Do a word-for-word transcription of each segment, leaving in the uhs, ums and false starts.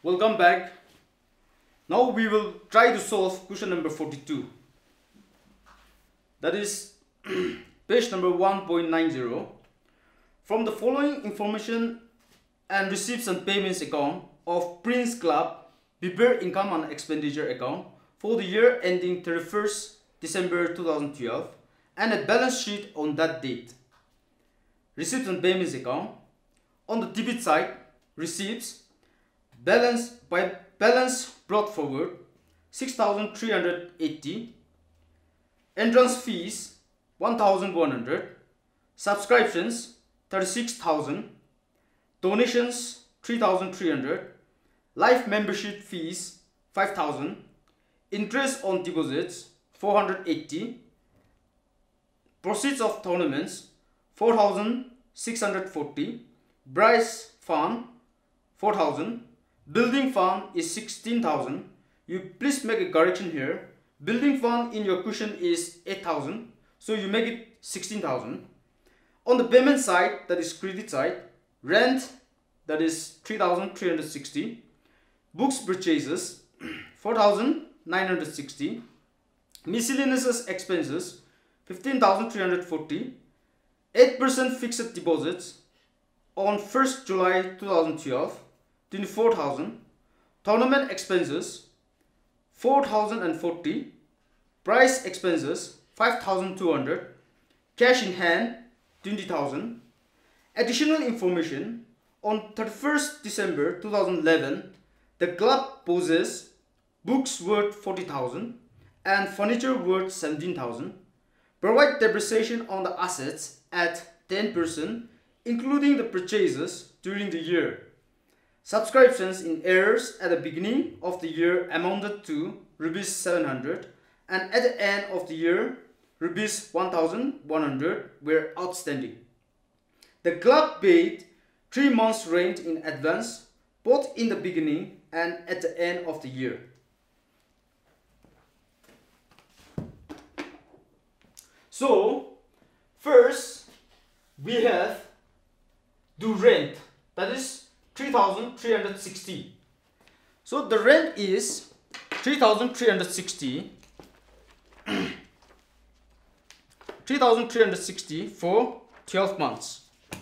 Welcome back. Now we will try to solve question number forty-two. That is page number one point nine zero. From the following information and receipts and payments account of Prince Club, prepare income and expenditure account for the year ending thirty-first December two thousand twelve and a balance sheet on that date. Receipts and payments account. On the debit side, receipts, balance by balance brought forward six thousand three hundred eighty, entrance fees one thousand one hundred, subscriptions thirty-six thousand, donations three thousand three hundred, life membership fees five thousand, interest on deposits four hundred eighty, proceeds of tournaments four thousand six hundred forty, prize fund four thousand, building fund is sixteen thousand. You please make a correction here. Building fund in your question is eight thousand, so you make it sixteen thousand. On the payment side, that is credit side, rent, that is three thousand three hundred sixty, books purchases four thousand nine hundred sixty, miscellaneous expenses fifteen thousand three hundred forty, eight percent fixed deposits on first July two thousand twelve twenty-four thousand, tournament expenses four thousand forty, prize expenses five thousand two hundred, cash in hand twenty thousand. Additional information: on thirty-first December two thousand eleven, the club possesses books worth forty thousand and furniture worth seventeen thousand. Provide depreciation on the assets at ten percent, including the purchases during the year. Subscriptions in arrears at the beginning of the year amounted to rupees seven hundred, and at the end of the year rupees one thousand one hundred were outstanding. The club paid three months rent in advance, both in the beginning and at the end of the year. So first we have the rent, that is three thousand three hundred sixty. So the rent is three thousand three hundred sixty three thousand three hundred sixty for twelve months.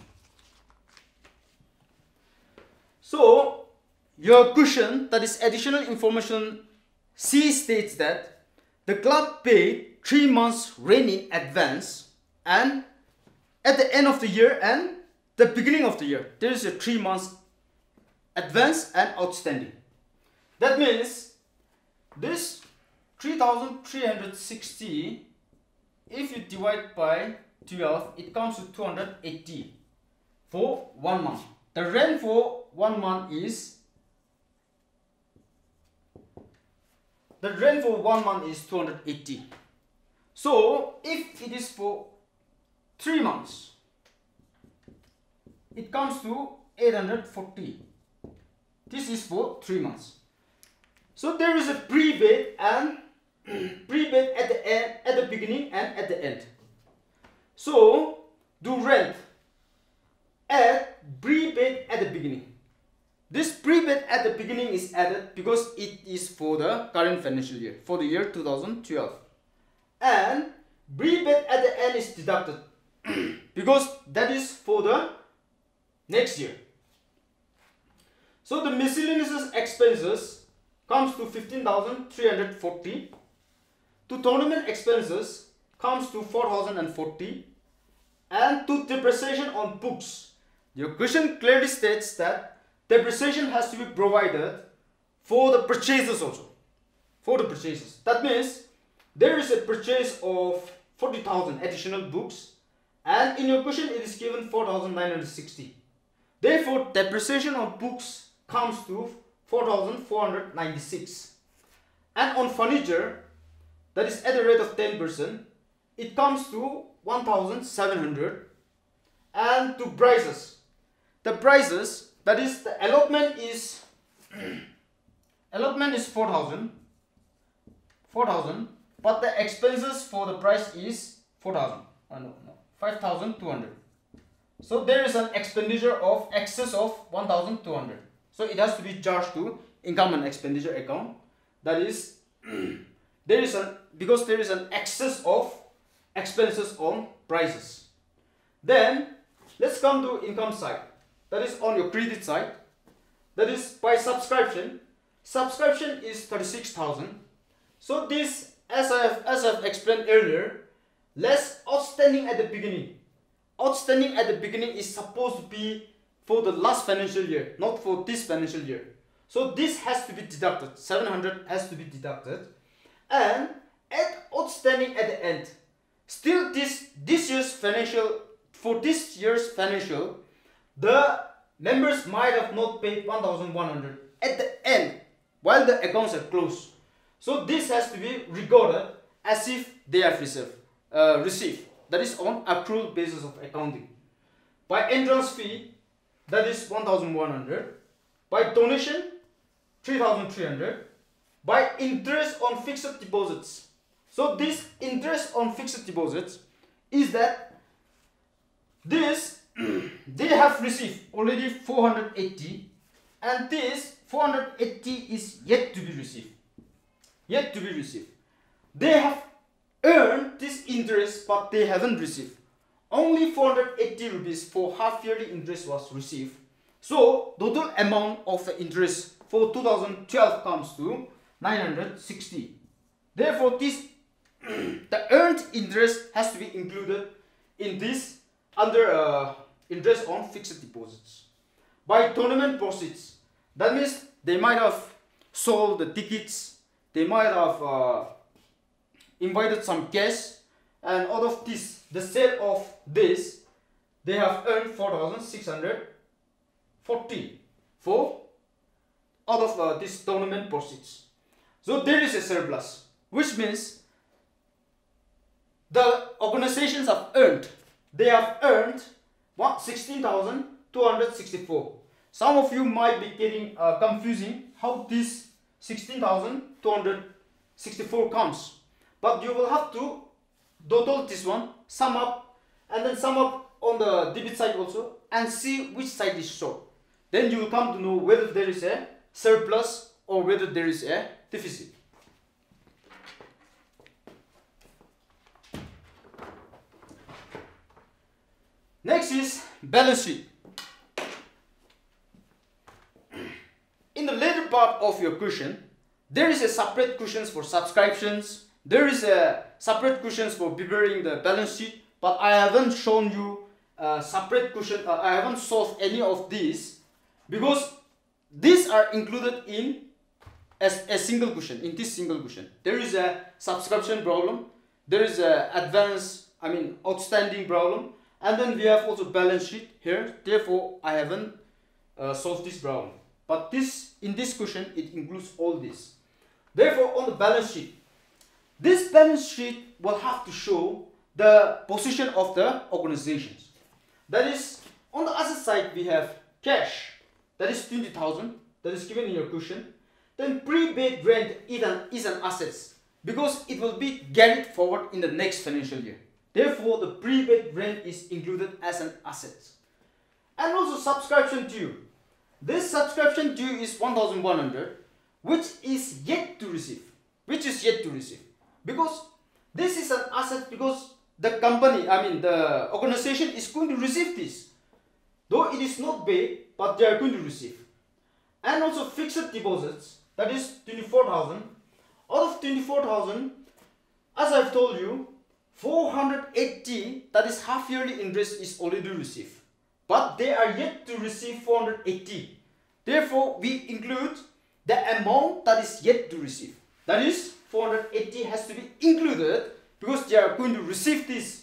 So your question, that is additional information C, states that the club paid three months rent in advance, and at the end of the year and the beginning of the year there is a three months advance and outstanding. That means this three thousand three hundred sixty, if you divide by twelve, it comes to two hundred eighty for one month. The rent for one month is the rent for one month is two hundred eighty. So if it is for three months, it comes to eight hundred forty. This is for three months. So there is a prepaid and prepaid at the end, at the beginning and at the end. So do rent at prepaid at the beginning. This prepaid at the beginning is added because it is for the current financial year, for the year two thousand twelve. And prepaid at the end is deducted because that is for the next year. So the miscellaneous expenses comes to fifteen thousand three hundred forty. To tournament expenses comes to four thousand forty. And to depreciation on books, your question clearly states that depreciation has to be provided for the purchases also. For the purchases. That means there is a purchase of forty thousand additional books, and in your question it is given four thousand nine hundred sixty. Therefore, depreciation on books comes to four thousand four hundred ninety-six. And on furniture, that is at the rate of ten percent, it comes to one thousand seven hundred. And to prices, the prices, that is the allotment is allotment is four thousand, but the expenses for the price is four thousand. Oh, no, no, five thousand two hundred. So there is an expenditure of excess of one thousand two hundred. So it has to be charged to income and expenditure account. That is, there is an because there is an excess of expenses on prices. Then let's come to income side. That is on your credit side. That is by subscription. Subscription is thirty-six thousand. So this, as I have as I've explained earlier, less outstanding at the beginning. Outstanding at the beginning is supposed to be for the last financial year, not for this financial year. So this has to be deducted. seven hundred has to be deducted, and at outstanding at the end, still this this year's financial for this year's financial, the members might have not paid one thousand one hundred at the end while the accounts are closed. So this has to be regarded as if they have received. Uh, received. That is on accrual basis of accounting. By entrance fee, that is one thousand one hundred. By donation, three thousand three hundred. By interest on fixed deposits. So this interest on fixed deposits is that this they have received already four hundred eighty, and this four hundred eighty is yet to be received. Yet to be received. They have earned this interest, but they haven't received. Only four hundred eighty rupees for half yearly interest was received. So total amount of the interest for two thousand twelve comes to nine hundred sixty. Therefore, this the earned interest has to be included in this under uh, interest on fixed deposits. By tournament proceeds, that means they might have sold the tickets, they might have uh, invited some guests, and out of this, the sale of this, they have earned four thousand six hundred forty for out of uh, this tournament proceeds. So there is a surplus, which means the organizations have earned, they have earned sixteen thousand two hundred sixty-four. Some of you might be getting uh, confusing how this sixteen thousand two hundred sixty-four comes. But you will have to total this one, sum up, and then sum up on the debit side also, and see which side is short. Then you will come to know whether there is a surplus or whether there is a deficit. Next is balance sheet. In the later part of your question, there is a separate questions for subscriptions. There is a separate questions for preparing the balance sheet, but I haven't shown you a separate question. Uh, I haven't solved any of these because these are included in as a single question. In this single question, there is a subscription problem. There is a advance, I mean outstanding problem, and then we have also balance sheet here. Therefore, I haven't uh, solved this problem. But this in this question it includes all this. Therefore, on the balance sheet, this balance sheet will have to show the position of the organizations. That is, on the asset side we have cash, that is twenty thousand, that is given in your question. Then prepaid rent is an, is an asset because it will be carried forward in the next financial year. Therefore, the prepaid rent is included as an asset. And also subscription due. This subscription due is one thousand one hundred, which is yet to receive. Which is yet to receive. Because this is an asset because the company, I mean the organization is going to receive this. Though it is not paid, but they are going to receive. And also fixed deposits, that is twenty-four thousand. Out of twenty-four thousand, as I've told you, four hundred eighty, that is half yearly interest, is already received. But they are yet to receive four hundred eighty. Therefore, we include the amount that is yet to receive. That is, four hundred eighty has to be included because they are going to receive this.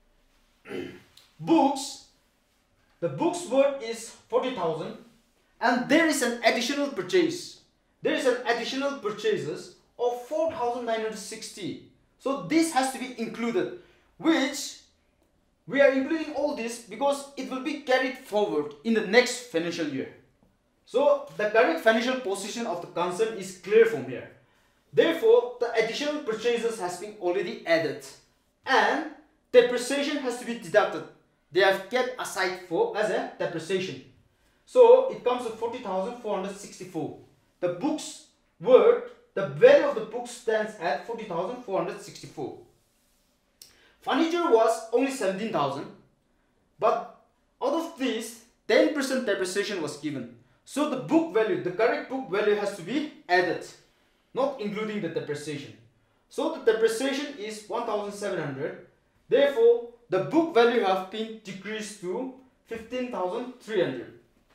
Books, the books worth is forty thousand, and there is an additional purchase. There is an additional purchases of four thousand nine hundred sixty. So this has to be included, which we are including all this because it will be carried forward in the next financial year. So the correct financial position of the concern is clear from here. Therefore, the additional purchases has been already added, and depreciation has to be deducted. They have kept aside for as a depreciation. So it comes to forty thousand four hundred sixty-four. the books worth, the value of the book stands at forty thousand four hundred sixty-four. Furniture was only seventeen thousand, but out of this, ten percent depreciation was given. So the book value, the correct book value has to be added, not including the depreciation. So the depreciation is one thousand seven hundred. Therefore, the book value has been decreased to fifteen thousand three hundred.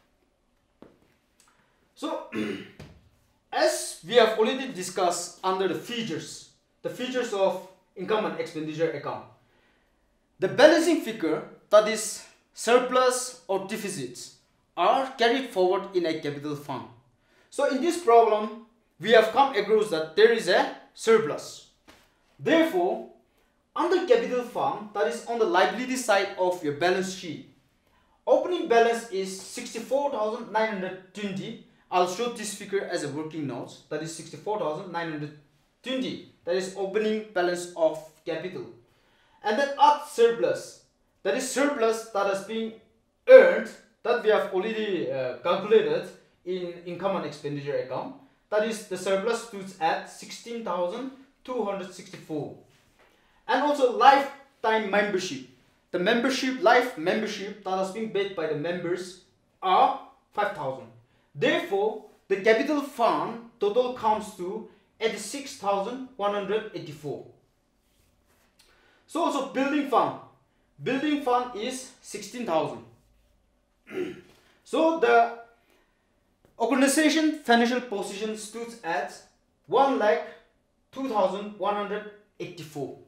So, as we have already discussed under the features, the features of income and expenditure account, the balancing figure, that is surplus or deficits, are carried forward in a capital fund. So in this problem, we have come across that there is a surplus. Therefore, under capital fund, that is on the liability side of your balance sheet, opening balance is sixty-four thousand nine hundred twenty. I'll show this figure as a working note. That is sixty-four thousand nine hundred twenty. That is opening balance of capital. And then add surplus. That is surplus that has been earned, that we have already uh, calculated in income and expenditure account. That is, the surplus stood at sixteen thousand two hundred sixty-four. And also lifetime membership. The membership, life membership that has been paid by the members are five thousand. Therefore, the capital fund total comes to eighty-six thousand one hundred eighty-four. So also building fund. Building fund is sixteen thousand. So the organization financial position stood at one lakh two thousand one hundred eighty-four.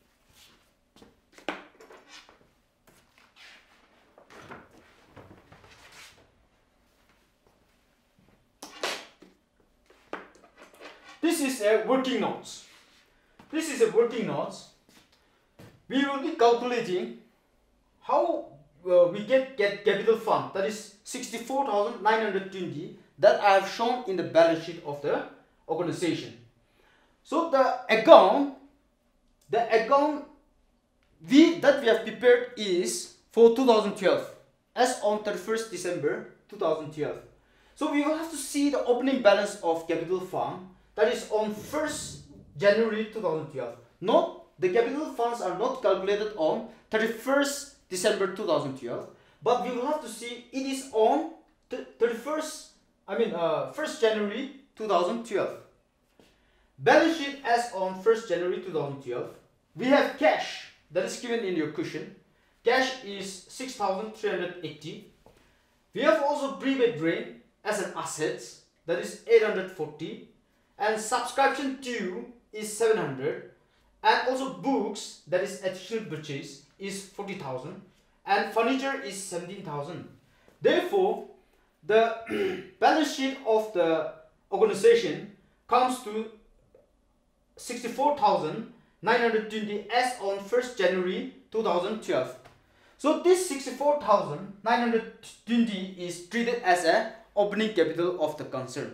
This is a working notes. This is a working notes. We will be calculating how uh, we get, get capital fund, that is sixty-four thousand nine hundred twenty, that I have shown in the balance sheet of the organization. So the account, the account we that we have prepared is for two thousand twelve, as on thirty-first December two thousand twelve. So we will have to see the opening balance of capital fund, that is on first January two thousand twelve. Not the capital funds are not calculated on thirty-first December two thousand twelve, but we will have to see it is on thirty-first, I mean uh, first January two thousand twelve. Balance sheet as on first January two thousand twelve. We have cash that is given in your cushion. Cash is six thousand three hundred eighty. We have also prepaid rent as an asset, that is eight hundred forty, and subscription due is seven hundred, and also books, that is additional purchase, is forty thousand, and furniture is seventeen thousand. Therefore, the balance sheet of the organization comes to sixty-four thousand nine hundred twenty as on first January two thousand twelve. So this sixty-four thousand nine hundred twenty is treated as a opening capital of the concern.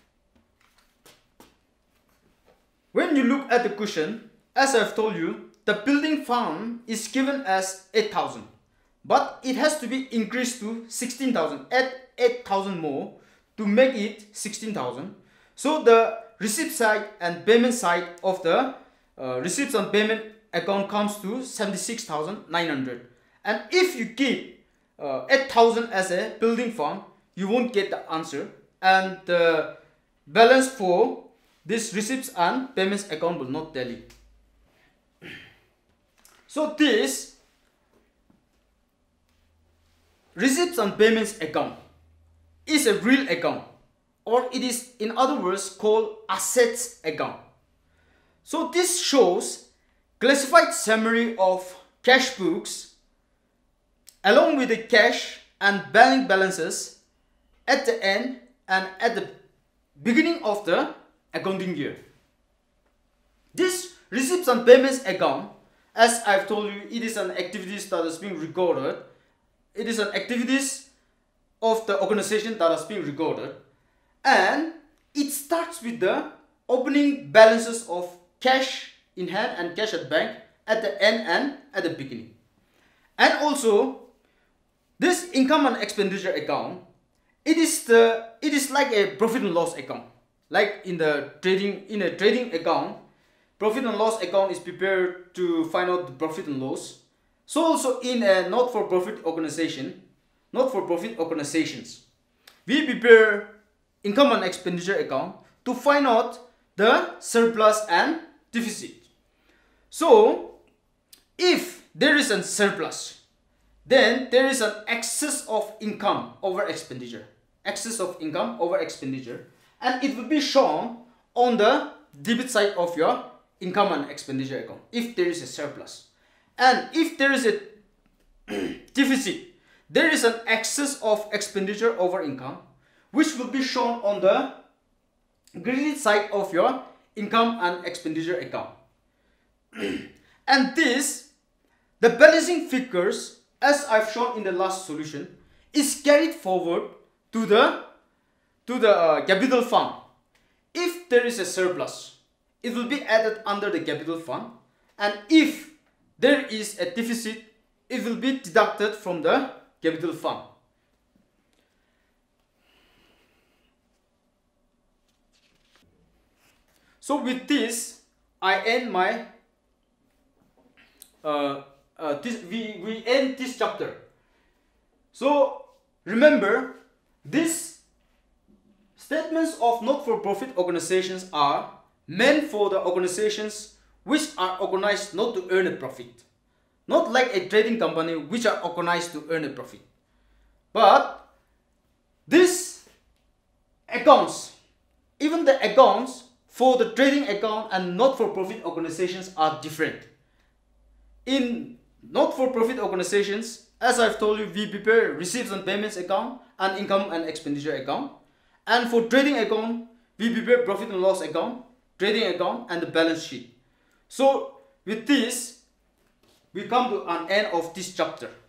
When you look at the question, as I've told you, the building fund is given as eight thousand, but it has to be increased to sixteen thousand. Add eight thousand more to make it sixteen thousand. So the receipt side and payment side of the uh, receipts and payment account comes to seventy-six thousand nine hundred. And if you keep uh, eight thousand as a building fund, you won't get the answer, and the balance for this receipts and payments account will not tally. So this receipts and payments account is a real account, or it is in other words called assets account. So this shows classified summary of cash books along with the cash and bank balances at the end and at the beginning of the accounting year. This receipts and payments account, as I've told you, it is an activities that is being recorded. It is an activities of the organization that has been recorded, and it starts with the opening balances of cash in hand and cash at bank at the end and at the beginning. And also this income and expenditure account, it is the it is like a profit and loss account. Like in the trading in a trading account, profit and loss account is prepared to find out the profit and loss. So also in a not-for-profit organization, not-for-profit organizations, we prepare income and expenditure account to find out the surplus and deficit. So if there is a surplus, then there is an excess of income over expenditure, excess of income over expenditure, and it will be shown on the debit side of your income and expenditure account if there is a surplus. And if there is a deficit, there is an excess of expenditure over income, which will be shown on the credit side of your income and expenditure account. And this, the balancing figures, as I've shown in the last solution, is carried forward to the to the uh, capital fund. If there is a surplus, it will be added under the capital fund, and if there is a deficit, it will be deducted from the capital fund. So with this, I end my uh, uh, this we we end this chapter. So remember, these statements of not-for-profit organizations are meant for the organizations which are organized not to earn a profit, not like a trading company which are organized to earn a profit. But these accounts, even the accounts for the trading account and not-for-profit organizations are different. In not-for-profit organizations, as I've told you, we prepare receipts and payments account and income and expenditure account. And for trading account, we prepare profit and loss account, trading account, and the balance sheet. So with this, we come to an end of this chapter.